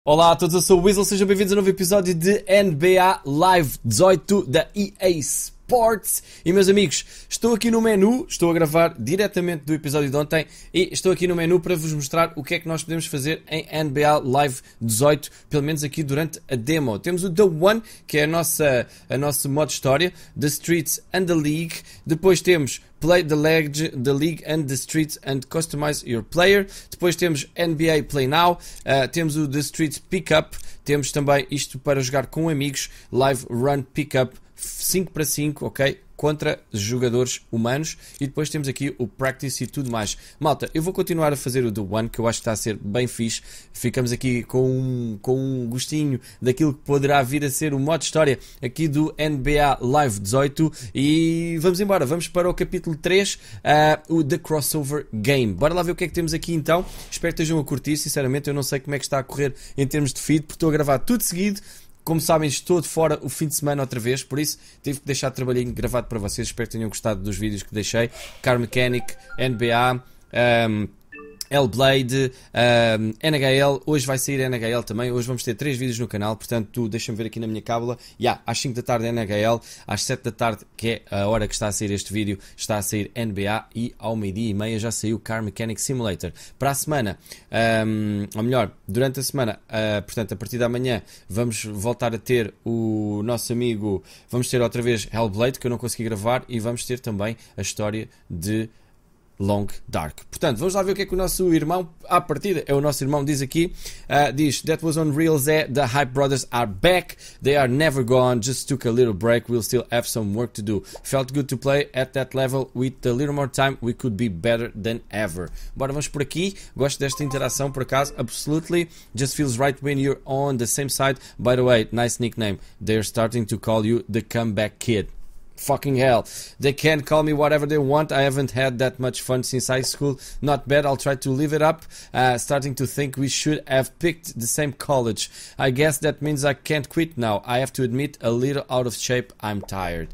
Olá a todos, eu sou o Weasel, sejam bem-vindos a um novo episódio de NBA Live 18 da EA Sports. E meus amigos, estou aqui no menu, estou a gravar diretamente do episódio de ontem e estou aqui no menu para vos mostrar o que é que nós podemos fazer em NBA Live 18, pelo menos aqui durante a demo. Temos o The One, que é a nossa modo história, The Streets and the League. Depois temos Play the League and the Streets and Customize Your Player. Depois temos NBA Play Now. Temos o The Streets Pickup. Temos também isto para jogar com amigos. Live Run Pickup 5 para 5, ok? Contra jogadores humanos. E depois temos aqui o Practice e tudo mais. Malta, eu vou continuar a fazer o The One, que eu acho que está a ser bem fixe. Ficamos aqui com um gostinho daquilo que poderá vir a ser o modo história aqui do NBA Live 18. E vamos embora, vamos para o capítulo 3, o The Crossover Game. Bora lá ver o que é que temos aqui então. Espero que estejam a curtir. Sinceramente, eu não sei como é que está a correr em termos de feed, porque estou a gravar tudo seguido. Como sabem, estou de fora o fim de semana outra vez, por isso tive que deixar trabalhinho gravado para vocês. Espero que tenham gostado dos vídeos que deixei. Car Mechanic, NBA, Hellblade, NHL. Hoje vai sair NHL também. Hoje vamos ter 3 vídeos no canal, portanto deixa-me ver aqui na minha cábula. Às 5 da tarde NHL, às 7 da tarde, que é a hora que está a sair este vídeo, está a sair NBA, e ao meio-dia e meia já saiu Car Mechanic Simulator. Para a semana, ou melhor, durante a semana, portanto a partir da manhã, vamos voltar a ter o nosso amigo, vamos ter outra vez Hellblade, que eu não consegui gravar, e vamos ter também a história de Long Dark. Portanto, vamos lá ver o que é que o nosso irmão, à partida, é o nosso irmão, diz aqui. Diz, that was unreal, Zé. The Hype Brothers are back. They are never gone. Just took a little break. We'll still have some work to do. Felt good to play at that level. With a little more time, we could be better than ever. Bora, vamos por aqui. Gosto desta interação, por acaso. Absolutely. Just feels right when you're on the same side. By the way, nice nickname. They're starting to call you the comeback kid. Fucking hell. They can call me whatever they want. I haven't had that much fun since high school. Not bad. I'll try to live it up. Starting to think we should have picked the same college. I guess that means I can't quit now. I have to admit, a little out of shape. I'm tired.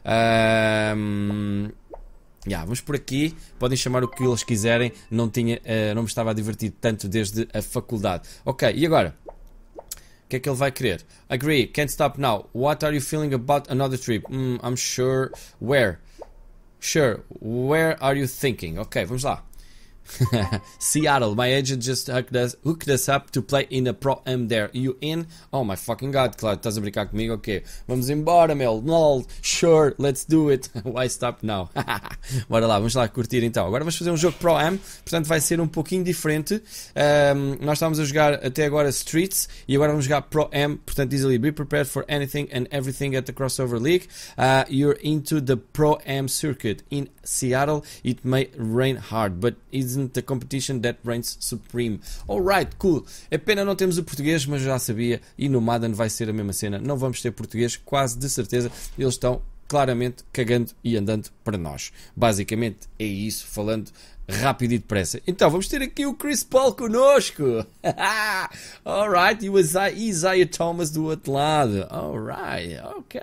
Vamos por aqui. Podem chamar o que eles quiserem. Não me estava a divertir tanto desde a faculdade. Ok, e agora? O que é que ele vai querer? Agree, can't stop now. What are you feeling about another trip? I'm sure. Where? Sure, where are you thinking? Ok, vamos lá. Seattle, my agent just hooked us up to play in a Pro-Am there. You in? Oh my fucking god, claro, estás a brincar comigo? Ok, vamos embora, meu. No, sure, let's do it. Why stop now? Bora lá, vamos lá curtir então. Agora vamos fazer um jogo Pro-Am, portanto vai ser um pouquinho diferente. Nós estávamos a jogar até agora Streets e agora vamos jogar Pro-Am, portanto easily be prepared for anything and everything at the Crossover League. You're into the Pro-Am circuit in Seattle. It may rain hard, but isn't the competition that reigns supreme. Alright, cool. É pena não termos o português, mas já sabia, e no Madden vai ser a mesma cena. Não vamos ter português, quase de certeza. Eles estão claramente cagando e andando para nós. Basicamente é isso, falando rápido e depressa. Então vamos ter aqui o Chris Paul connosco. Alright, e o Isaiah Thomas do outro lado. Alright,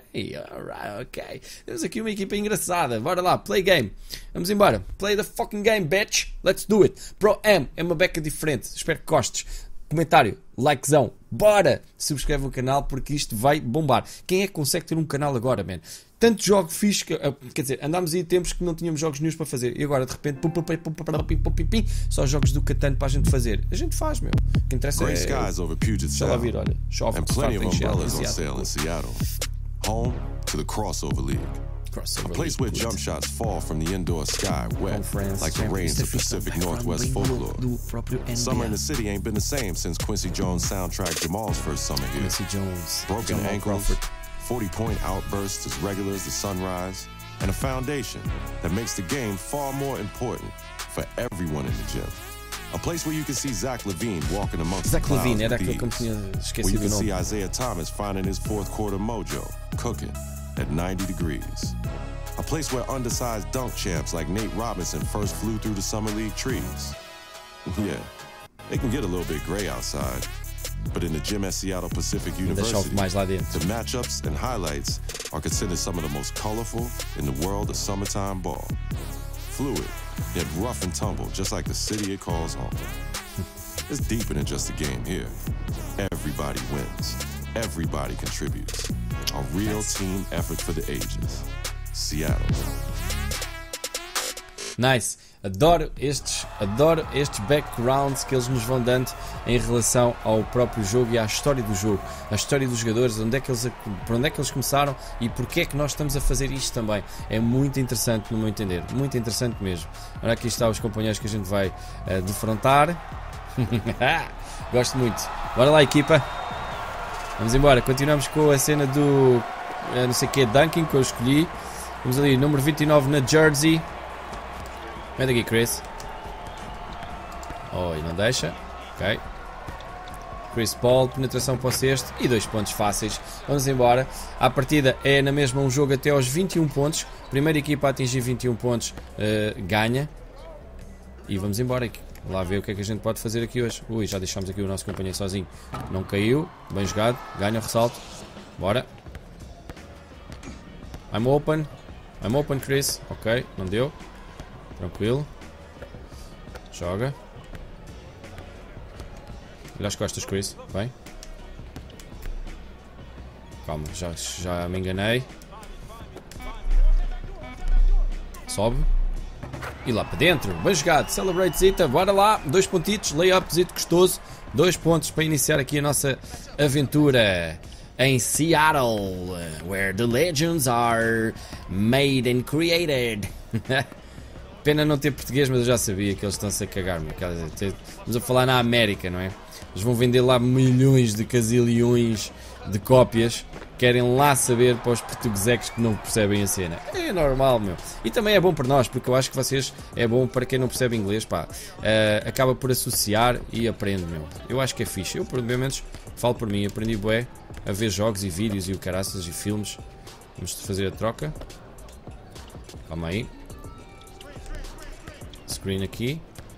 ok. Temos aqui uma equipa engraçada. Bora lá, play game. Vamos embora. Play the fucking game, bitch. Let's do it. Pro-Am é uma beca diferente. Espero que gostes. Comentário, likezão, bora! Subscreve o canal porque isto vai bombar. Quem é que consegue ter um canal agora, man? Tanto jogo fixe, quer dizer, andámos aí tempos que não tínhamos jogos nenhums para fazer e agora de repente só jogos do Catan para a gente fazer. A gente faz, meu. O que interessa é... Deixa lá vir, olha. Chove, and plenty of umbrellas on sale in Seattle. Home to the Crossover League. A place where jump shots fall from the indoor sky wet, like the rains of Pacific Northwest folklore. Summer in the city ain't been the same since Quincy Jones soundtrack Jamal's first summer here. Broken ankles, 40-point outbursts as regular as the sunrise, and a foundation that makes the game far more important for everyone in the gym. A place where you can see Zach LaVine walking amongst the clouds with ease, where you can see Isaiah Thomas finding his fourth quarter mojo, cooking at 90 degrees. A place where undersized dunk champs like Nate Robinson first flew through the Summer League trees. Yeah, they can get a little bit gray outside, but in the gym at Seattle Pacific University, the matchups and highlights are considered some of the most colorful in the world of summertime ball. Fluid, yet rough and tumble, just like the city it calls home. It's deeper than just a game here. everybody wins. Everybody contributes. A real team effort for the ages. Seattle. Nice. Adoro estes backgrounds que eles nos vão dando em relação ao próprio jogo e à história do jogo, à história dos jogadores, para onde é que eles começaram e porque é que nós estamos a fazer isto também. É muito interessante, no meu entender, muito interessante mesmo. Agora aqui estão os companheiros que a gente vai defrontar. Gosto muito. Bora lá, equipa. Vamos embora. Continuamos com a cena do não sei o que, Dunking, que eu escolhi. Vamos ali, número 29 na jersey. Vem daqui, Chris. Oh, e não deixa. Ok. Chris Paul, penetração para o cesto e 2 pontos fáceis. Vamos embora. A partida é na mesma um jogo até aos 21 pontos. Primeira equipa a atingir 21 pontos ganha. E vamos embora. Lá ver o que é que a gente pode fazer aqui hoje. Ui, já deixámos aqui o nosso companheiro sozinho. Não caiu. Bem jogado. Ganha o ressalto. Bora. I'm open. I'm open, Chris. Ok, não deu. Tranquilo. Joga. Olha as costas, Chris. Bem. Calma, já me enganei. Sobe. E lá para dentro. Bem jogado. Celebrate Zita. Bora lá. 2 pontitos. Layup Zito gostoso. 2 pontos para iniciar aqui a nossa aventura em Seattle, where the legends are made and created. Pena não ter português, mas eu já sabia que eles estão-se a cagar-me. Estamos a falar na América, não é? Eles vão vender lá milhões de casilhões de cópias. Querem lá saber para os portugueses que não percebem a cena. É normal, meu. E também é bom para nós, porque eu acho que vocês, é bom para quem não percebe inglês, pá. Acaba por associar e aprende, meu. Eu acho que é fixe. Eu, pelo menos, falo por mim. Aprendi bué a ver jogos e vídeos e o caraças e filmes. Vamos fazer a troca. Calma aí. Screen aqui.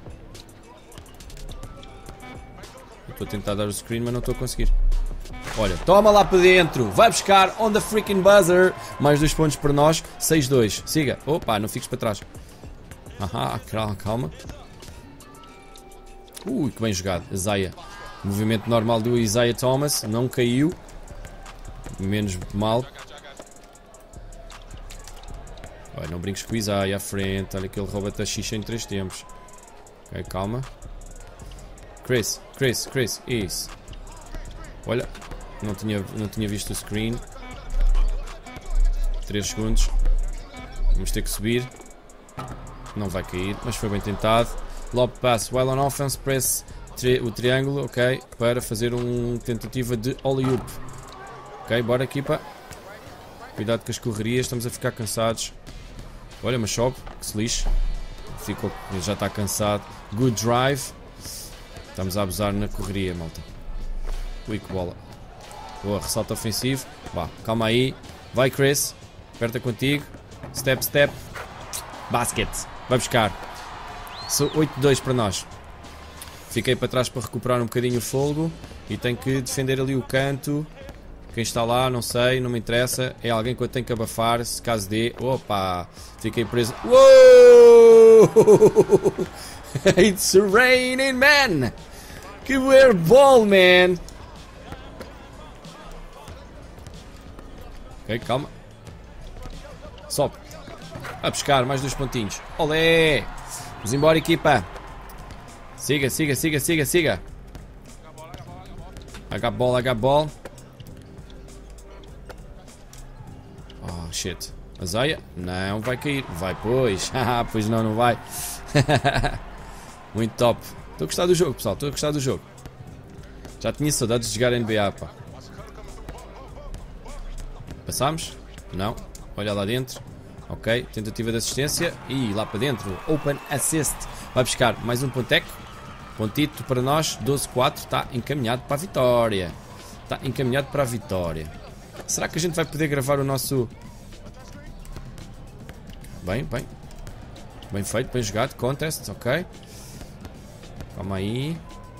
Estou a tentar dar o screen, mas não estou a conseguir. Olha, toma lá para dentro. Vai buscar on the freaking buzzer. Mais 2 pontos para nós. 6-2. Siga. Opa, não fiques para trás. Ahá, calma. Ui, que bem jogado. Isaiah. Movimento normal do Isaiah Thomas. Não caiu. Menos mal. Olha, não brinques com o Isaiah à frente. Olha que ele rouba-te a xixa em 3 tempos. Ok, calma. Chris. Isso. Olha. Não tinha visto o screen. 3 segundos. Vamos ter que subir. Não vai cair, mas foi bem tentado. Lob pass, while on offense, press o triângulo, ok, para fazer uma tentativa de alley-oop. Ok, bora equipa. Cuidado com as correrias, estamos a ficar cansados. Olha, mas sobe, que se lixe. Já está cansado. Good drive. Estamos a abusar na correria, malta. Ui, que bola. Boa, ressalto ofensivo. Vá, calma aí. Vai, Chris. Aperta contigo. Step. Basket. Vai buscar. 8-2 para nós. Fiquei para trás para recuperar um bocadinho o fogo. E tenho que defender ali o canto. Quem está lá, não sei, não me interessa. É alguém que eu tenho que abafar, se caso dê. Opa! Fiquei preso. Uou! It's raining, man! Que airball, man! Ok, calma. Sobe. A buscar mais 2 pontinhos. Olé! Vamos embora, equipa. Siga. I got ball. Oh, shit. Isaiah? Não vai cair. Vai, pois. Pois não vai. Muito top. Estou a gostar do jogo, pessoal. Já tinha saudades de jogar NBA, pá. Passamos? Não. Olha lá dentro. Ok. Tentativa de assistência. E lá para dentro. Open assist. Vai buscar mais um ponteco. Pontito para nós. 12-4. Está encaminhado para a vitória. Será que a gente vai poder gravar o nosso... Bem feito, bem jogado. Contest, ok. Calma aí.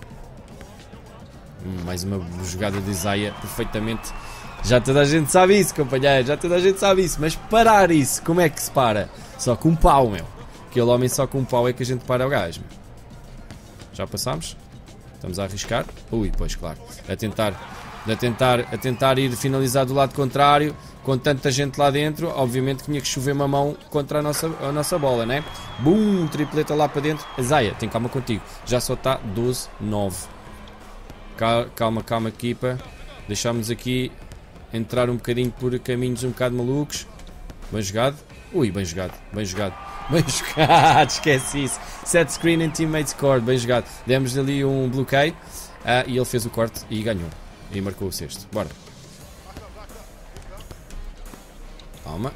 Mais uma jogada de Isaiah perfeitamente. Já toda a gente sabe isso, companheiro. Mas parar isso, como é que se para? Só com um pau, meu. Aquele homem só com um pau é que a gente para o gajo. Já passámos? Estamos a arriscar. Ui, pois claro. A tentar ir finalizar do lado contrário, com tanta gente lá dentro, obviamente que tinha que chover mamão contra a nossa bola, né? Bum, tripleta lá para dentro. Zaya, tem calma contigo. Já só está 12-9. Calma, equipa. Deixámos aqui entrar um bocadinho por caminhos um bocado malucos. Bem jogado. Ui, bem jogado. Esquece isso. Set screen and teammate scored. Bem jogado. Demos ali um bloqueio e ele fez o corte e ganhou. E marcou o sexto. Bora. Calma.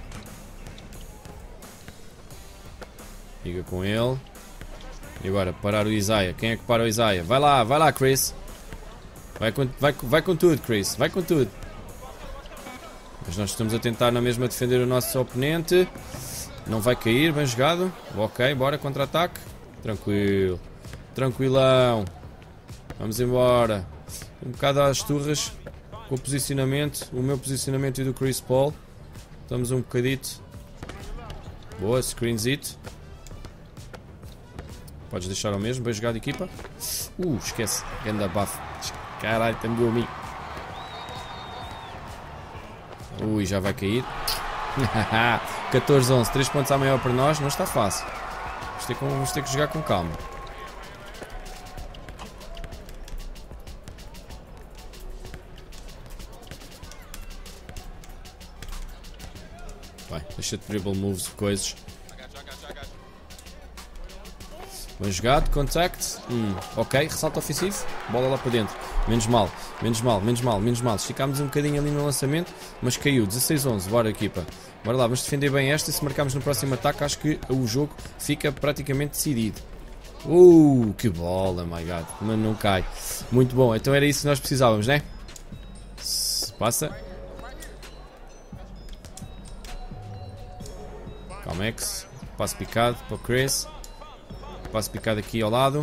Liga com ele. E agora parar o Isaiah. Quem é que para o Isaiah? Vai lá, Chris. Vai com tudo, Chris. Vai com tudo. Mas nós estamos a tentar na mesma defender o nosso oponente. Não vai cair, bem jogado. Ok, bora, contra-ataque. Tranquilo. Tranquilão. Vamos embora. Um bocado às turras com o posicionamento. O meu posicionamento e do Chris Paul. Estamos um bocadito. Boa, screenzito. Podes deixar ao mesmo, bem jogado, equipa. Esquece. Ganda buff. Caralho, também a mim. Ui, já vai cair. 14-11, 3 pontos à maior para nós. Não está fácil. Vamos ter que jogar com calma. Vai, deixa de dribble moves, coisas. Bem jogado, contact. Ok, ressalto ofensivo. Bola lá para dentro. Menos mal. Esticámos um bocadinho ali no lançamento, mas caiu. 16-11, bora equipa. Bora lá, vamos defender bem esta. Se marcarmos no próximo ataque, acho que o jogo fica praticamente decidido. Que bola, my god. Mas não cai. Muito bom, então era isso que nós precisávamos, né? Passa. Calmex. Passo picado para o Chris. Passo picado aqui ao lado.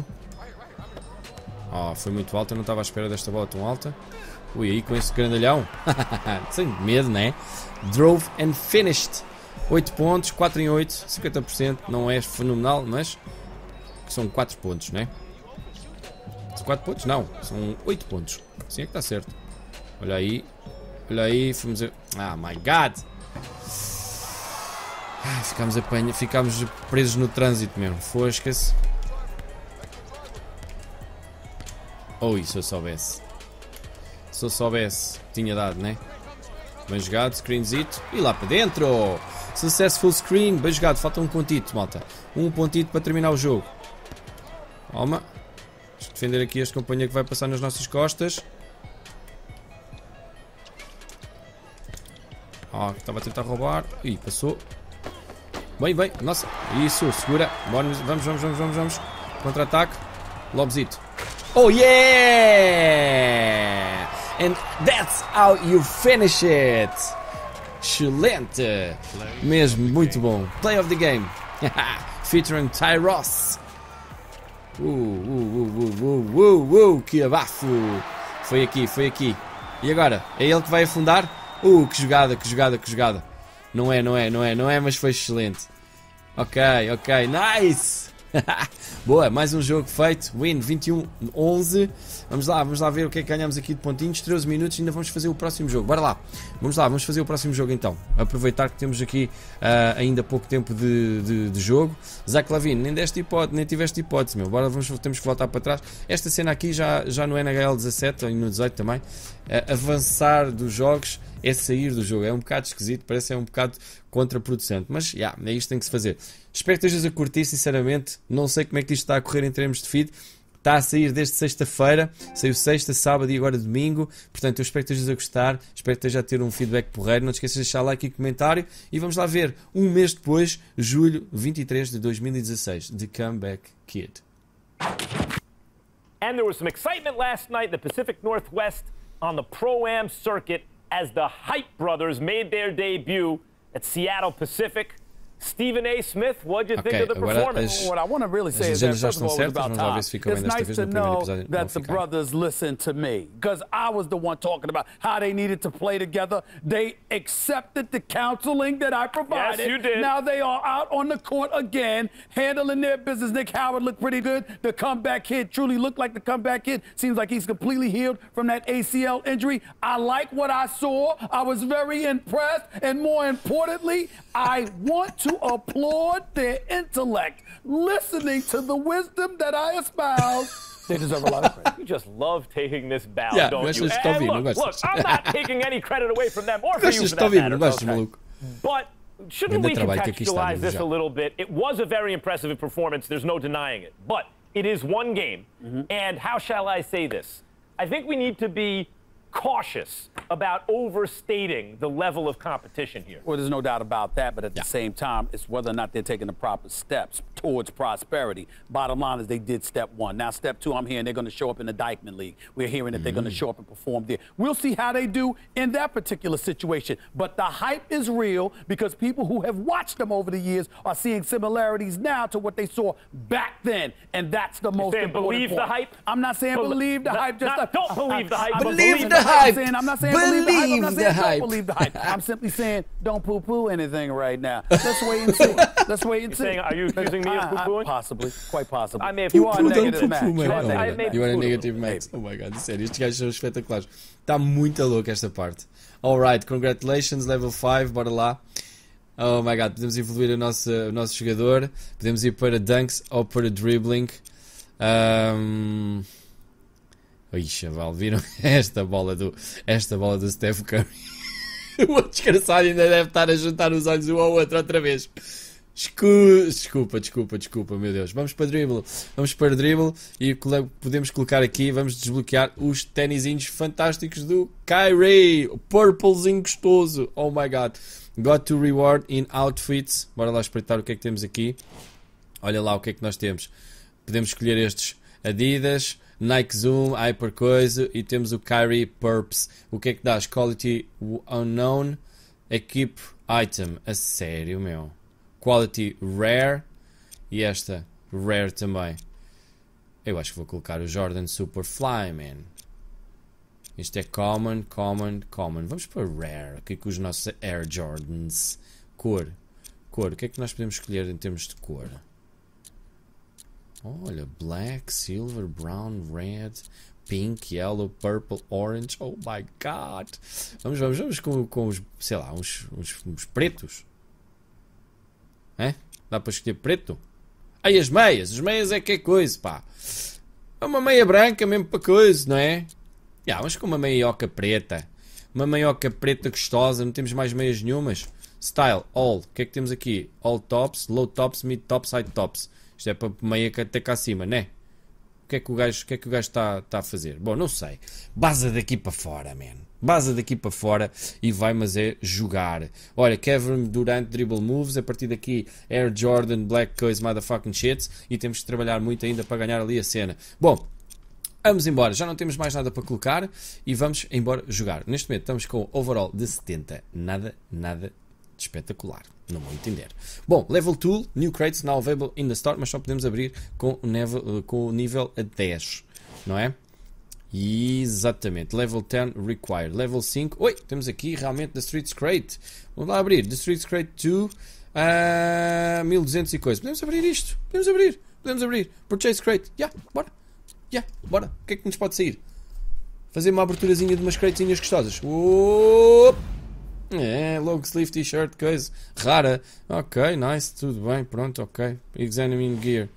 Foi muito alta, não estava à espera desta bola tão alta. Ui, aí com esse grandalhão. Sem medo, né? Drove and finished. 8 pontos, 4 em 8, 50%. Não é fenomenal, mas são 4 pontos, né? São 4 pontos? Não, são 8 pontos. Assim é que está certo. Olha aí, fomos a... my god! Ficámos presos no trânsito mesmo. Fosca-se. Se eu soubesse, tinha dado, né? Bem jogado, screenzito. E lá para dentro. Successful screen, bem jogado. Falta um pontito, malta. Um pontito para terminar o jogo. Calma. Vamos defender aqui este companheiro que vai passar nas nossas costas. Estava a tentar roubar. Passou. Bem. Nossa. Isso, segura. Vamos. Contra-ataque. Lobzito. Oh yeah! And that's how you finish it. Excelente. Mesmo, muito bom. Play of the game. Featuring Ty Ross. Que abafo. Foi aqui. E agora? É ele que vai afundar? Que jogada. Não é, mas foi excelente. Ok, nice. Boa, mais um jogo feito. Win 21-11. Vamos lá ver o que é que ganhamos aqui de pontinhos. 13 minutos, ainda vamos fazer o próximo jogo. Bora lá. Vamos fazer o próximo jogo então. Aproveitar que temos aqui ainda pouco tempo de jogo. Zach LaVine, nem tiveste hipótese, meu. Bora, temos que voltar para trás. Esta cena aqui já no NHL 17 e no 18 também. Avançar dos jogos é sair do jogo. É um bocado esquisito, parece que é um bocado contraproducente. Mas, é isto que tem que se fazer. Espero que estejas a curtir, sinceramente. Não sei como é que isto está a correr em termos de feed. Está a sair desde sexta-feira. Saiu sexta, sábado e agora domingo. Portanto, eu espero que estejas a gostar. Espero que estejas a ter um feedback porreiro. Não te esqueças de deixar like e comentário. E vamos lá ver, um mês depois, julho 23 de 2016, The Comeback Kid. And there was some excitement last night in the Pacific Northwest on the Pro-Am circuit as the Hype Brothers made their debut at Seattle Pacific. Stephen A. Smith, what'd you think of the performance? What I want to really say is that, first of all, it was about time. It's nice to know that the brothers listened to me, because I was the one talking about how they needed to play together. They accepted the counseling that I provided. Yes, you did. Now they are out on the court again, handling their business. Nick Howard looked pretty good. The comeback kid truly looked like the comeback kid. Seems like he's completely healed from that ACL injury. I like what I saw. I was very impressed. And more importantly, I want to applaud their intellect. Listening to the wisdom that I espouse, they deserve a lot of credit. You just love taking this bow, don't you? And look, I'm not taking any credit away from them or from you for that matter. Okay. But shouldn't we contextualize this a little bit? It was a very impressive performance. There's no denying it. But it is one game. And how shall I say this? I think we need to be cautious about overstating the level of competition here. Well, there's no doubt about that, but at the same time, it's whether or not they're taking the proper steps towards prosperity. Bottom line is they did step one. Now, step two, I'm hearing they're going to show up in the Dyckman League. We're hearing that they're going to show up and perform there. We'll see how they do in that particular situation. But the hype is real because people who have watched them over the years are seeing similarities now to what they saw back then, and that's the most important believe point. The hype? I'm not saying believe the hype. Don't believe the hype. Believe the hype. I'm not saying believe the hype. I'm not saying don't believe the hype. I'm simply saying don't poo-poo anything right now. Let's wait and see. Let's wait and see. Saying, are you accusing me of poo-pooing? Possibly, quite possibly. I may have you are a negative match. You are a negative match. Oh my god, sério, estes gajos são espetaculares. Está muito louco esta parte. Alright, congratulations, level 5, bora lá. Oh my god, podemos evoluir o nosso jogador. Podemos ir para dunks ou para dribbling. Ih, chaval, viram esta bola do Steph Curry? O outro desgraçado ainda deve estar a juntar os olhos um ao outro outra vez. Desculpa, meu Deus. Vamos para dribble e podemos colocar aqui, vamos desbloquear os tênisinhos fantásticos do Kyrie. O purplezinho gostoso. Oh my god. Got to reward in outfits. Bora lá espreitar o que é que temos aqui. Olha lá o que é que nós temos. Podemos escolher estes Adidas, Nike Zoom, Hyper Coisa e temos o Kyrie Purps. O que é que dás? Quality Unknown, Equip Item. A sério, meu. Quality Rare e esta Rare também. Eu acho que vou colocar o Jordan Superfly, man. Isto é Common. Vamos para Rare, aqui com os nossos Air Jordans. Cor. O que é que nós podemos escolher em termos de cor? Olha, Black, Silver, Brown, Red, Pink, Yellow, Purple, Orange. Oh my God. Vamos com os, sei lá, uns pretos. É? Dá para escolher preto? Aí as meias é que é coisa, pá. É uma meia branca mesmo para coisa, não é? Vamos com uma meioca preta. Uma meioca preta gostosa, não temos mais meias nenhumas. Style, all. O que é que temos aqui? All tops, low tops, mid tops, high tops. Isto é para meia até cá acima, não é? O que é que o gajo está a fazer? Bom, não sei. Baza daqui para fora, man. Baza daqui para fora e vai, mas é jogar. Olha, Kevin Durant dribble moves. A partir daqui, Air Jordan, Black Cois, motherfucking shit. E temos que trabalhar muito ainda para ganhar ali a cena. Bom, vamos embora. Já não temos mais nada para colocar e vamos embora jogar. Neste momento estamos com o overall de 70. Nada de espetacular, no meu entender. Bom, level tool, new crates now available in the store, mas só podemos abrir com o nível a 10, não é? Exatamente, level 10 required, level 5, oi, temos aqui realmente The Streets Crate, vamos lá abrir, The Streets Crate 2, 1200 e coisa, podemos abrir isto, podemos abrir, Purchase Crate, bora, o que é que nos pode sair? Fazer uma aberturazinha de umas cratezinhas gostosas, long sleeve t-shirt, coisa rara. Ok, nice, tudo bem, pronto, ok. Examining gear.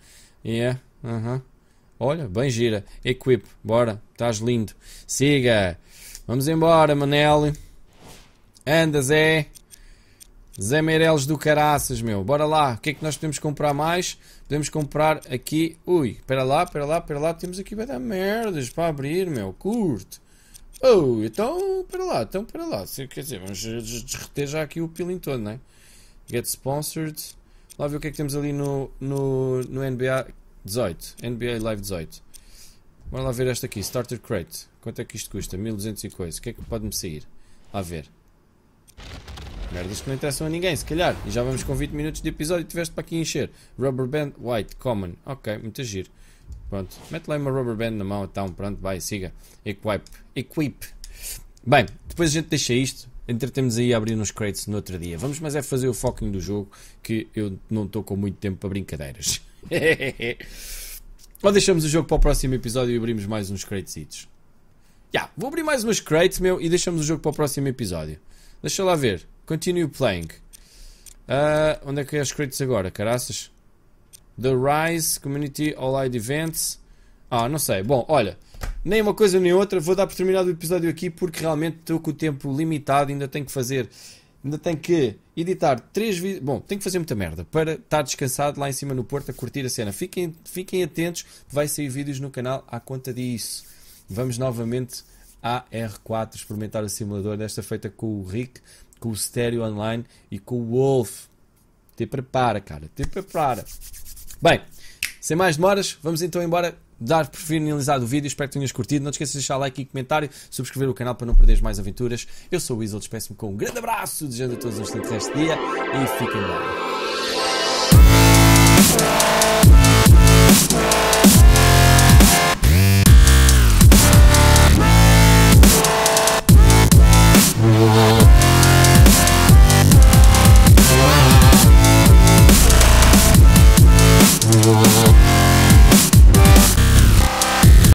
Olha, bem gira. Equip, bora, estás lindo. Siga. Vamos embora, Manel. Anda, Zé Meireles do caraças, meu. Bora lá. O que é que nós podemos comprar mais? Podemos comprar aqui. Ui, espera lá. Temos aqui vai dar merdas para abrir, meu. Curte. Oh, então, para lá. Quer dizer, vamos derreter já aqui o peeling todo, não é? Get sponsored. Lá ver o que é que temos ali no NBA 18. NBA Live 18. Bora lá ver esta aqui. Starter Crate. Quanto é que isto custa? 1200 e coisa. O que é que pode-me sair? Lá ver. Merdas que não interessam a ninguém, se calhar. E já vamos com 20 minutos de episódio e tiveste para aqui encher. Rubber Band White, Common. Ok, muito giro. Pronto, mete lá uma Rubber Band na mão, então, pronto, vai, siga. Equip. Bem, depois a gente deixa isto. Entretemos aí a abrir uns crates no outro dia. Vamos, mas é fazer o foco do jogo, que eu não estou com muito tempo para brincadeiras. Ou deixamos o jogo para o próximo episódio e abrimos mais uns cratesitos. Vou abrir mais umas crates, meu, e deixamos o jogo para o próximo episódio. Deixa lá ver. Continue playing. Onde é que é as crates agora, caraças? The Rise, Community, All-Ide Events. Não sei. Bom, olha, nem uma coisa nem outra. Vou dar por terminado o episódio aqui porque realmente estou com o tempo limitado. Ainda tenho que editar 3 vídeos. Bom, tenho que fazer muita merda para estar descansado lá em cima no Porto a curtir a cena. Fiquem atentos, vai sair vídeos no canal à conta disso. Vamos novamente à R4 experimentar o simulador, desta feita com o Rick, com o Stereo Online e com o Wolf. Te prepara, cara, te prepara. Bem, sem mais demoras, vamos então embora dar por finalizado o vídeo. Espero que tenhas curtido. Não te esqueças de deixar like e comentário, subscrever o canal para não perderes mais aventuras. Eu sou o Weasel, despeço-me com um grande abraço, desejando a todos um excelente resto de dia e fiquem bem.